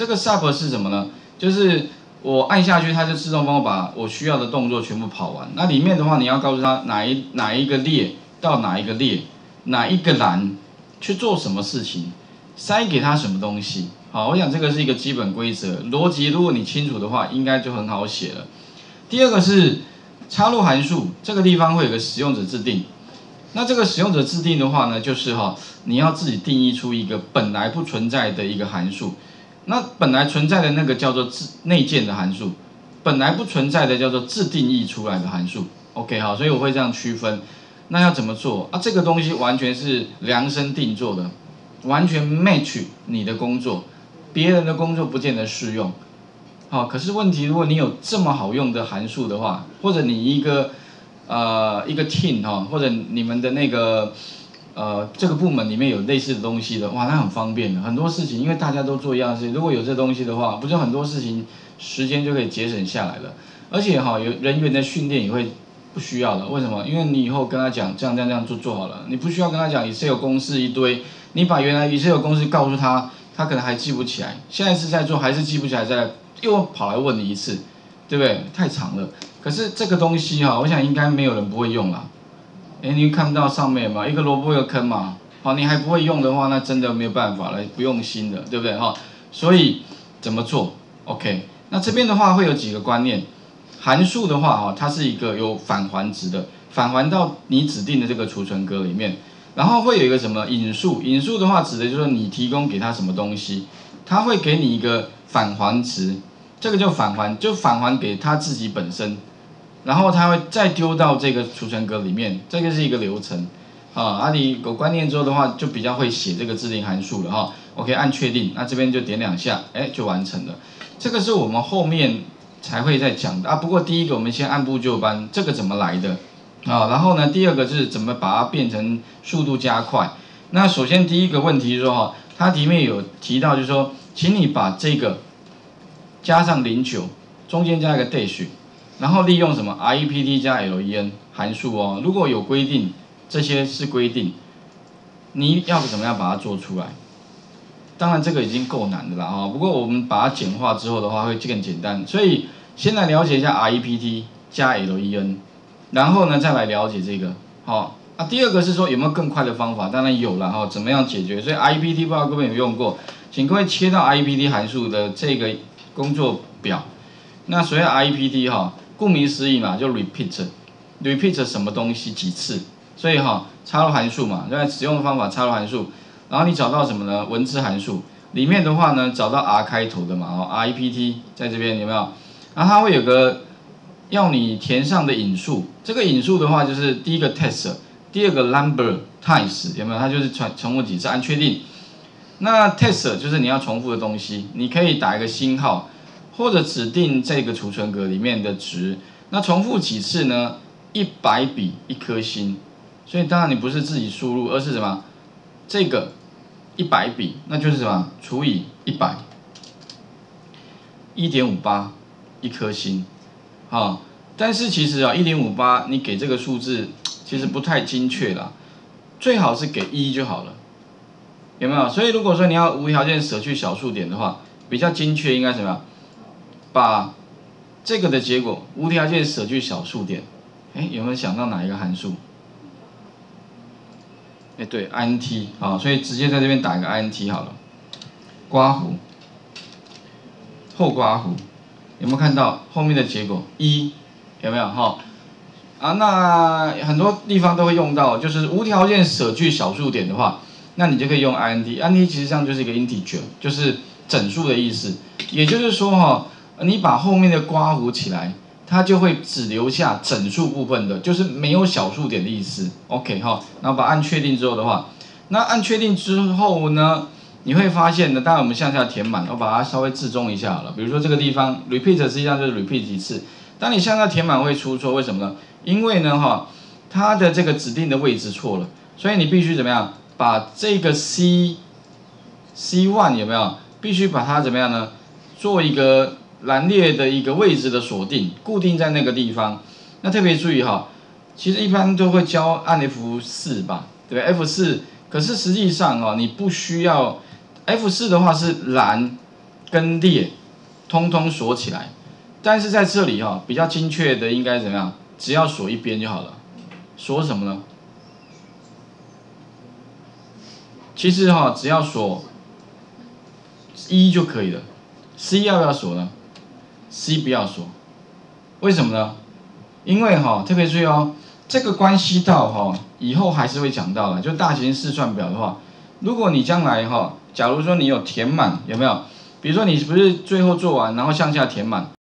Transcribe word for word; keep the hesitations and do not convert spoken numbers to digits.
这个 sub 是什么呢？就是我按下去，它就自动帮我把我需要的动作全部跑完。那里面的话，你要告诉它哪一哪一个列到哪一个列，哪一个栏去做什么事情，塞给它什么东西。好，我想这个是一个基本规则，逻辑如果你清楚的话，应该就很好写了。第二个是插入函数，这个地方会有个使用者制定。那这个使用者制定的话呢，就是哈，你要自己定义出一个本来不存在的一个函数。那本来存在的那个叫做自内建的函数，本来不存在的叫做自定义出来的函数。OK 好，所以我会这样区分。那要怎么做啊？这个东西完全是量身定做的，完全 match 你的工作，别人的工作不见得适用。好，可是问题，如果你有这么好用的函数的话，或者你一个呃一个 team 哈，或者你们的那个呃这个部门里面有类似的东西的，哇，那很方便的，很多事情，因为大家都做一样的事情，如果有这东西的话，不就很多事情时间就可以节省下来了，而且哈有人员的训练也会不需要了，为什么？因为你以后跟他讲这样这样这样做做好了，你不需要跟他讲 Excel 公式一堆，你把原来 Excel 公式告诉他，他可能还记不起来，现在是在做还是记不起来，再来又跑来问你一次，对不对？太长了。可是这个东西哈，我想应该没有人不会用啦。哎，你看到上面嘛，一个萝卜一个坑嘛，好，你还不会用的话，那真的没有办法了，不用心的，对不对哈？所以怎么做 ？OK， 那这边的话会有几个观念。函数的话哈，它是一个有返还值的，返还到你指定的这个储存格里面。然后会有一个什么引数？引数的话指的就是说你提供给他什么东西，他会给你一个返还值，这个就返还，就返还给他自己本身。然后它会再丢到这个储存格里面，这个是一个流程啊。啊，你有观念之后的话，就比较会写这个制定函数了哈。OK， 按确定，那这边就点两下，哎，就完成了。这个是我们后面才会再讲的啊。不过第一个我们先按部就班，这个怎么来的啊？然后呢，第二个是怎么把它变成速度加快。那首先第一个问题是说哈，它里面有提到就是说，请你把这个加上零九，中间加一个 dash。然后利用什么 rept 加 len 函数哦，如果有规定，这些是规定，你要怎么样把它做出来？当然这个已经够难的啦哈，不过我们把它简化之后的话会更简单，所以先来了解一下 rept 加 len， 然后呢再来了解这个，好啊。第二个是说有没有更快的方法？当然有了哈，怎么样解决？所以 rept 不知道各位有用过，请各位切到 rept 函数的这个工作表，那所谓 rept 哈。顾名思义嘛，就 repeat，repeat 什么东西几次，所以哈，插入函数嘛，那使用的方法插入函数，然后你找到什么呢？文字函数里面的话呢，找到 R 开头的嘛，哦 ，rept 在这边有没有？然后它会有个要你填上的引数，这个引数的话就是第一个 test， 第二个 number times 有没有？它就是重重复几次，按确定。那 test 就是你要重复的东西，你可以打一个星号。或者指定这个储存格里面的值，那重复几次呢？一百笔一颗星，所以当然你不是自己输入，而是什么？这个一百笔，那就是什么？除以一百， 一点五八一颗星，啊，但是其实啊 ，一点五八你给这个数字其实不太精确啦，最好是给一就好了，有没有？所以如果说你要无条件舍去小数点的话，比较精确应该怎么样？把这个的结果无条件舍去小数点，哎，有没有想到哪一个函数？哎，对 ，int 啊，所以直接在这边打一个 int 好了，刮弧，后刮弧，有没有看到后面的结果一？有没有哈？啊，那很多地方都会用到，就是无条件舍去小数点的话，那你就可以用 int，int 其实上就是一个 integer， 就是整数的意思，也就是说哈。你把后面的刮弧起来，它就会只留下整数部分的，就是没有小数点的意思。OK 哈，然后把按确定之后的话，那按确定之后呢，你会发现呢，当然我们向下填满，我把它稍微置中一下好了。比如说这个地方 repeat 实际上就是 repeat 几次，当你向下填满会出错，为什么呢？因为呢哈，它的这个指定的位置错了，所以你必须怎么样，把这个 C C 一 有没有？必须把它怎么样呢？做一个栏列的一个位置的锁定，固定在那个地方。那特别注意哈，其实一般都会教按 F 四 吧，对不对 ？F 四，可是实际上哦，你不需要 F 四 的话是栏跟列，通通锁起来。但是在这里哈、哦，比较精确的应该怎么样？只要锁一边就好了。锁什么呢？其实哈、哦，只要锁一就可以了。C 要不要锁呢 ？C 不要锁。为什么呢？因为哈、哦，特别注意哦，这个关系到哈、哦，以后还是会讲到的。就大型试算表的话，如果你将来哈、哦，假如说你有填满，有没有？比如说你不是最后做完，然后向下填满。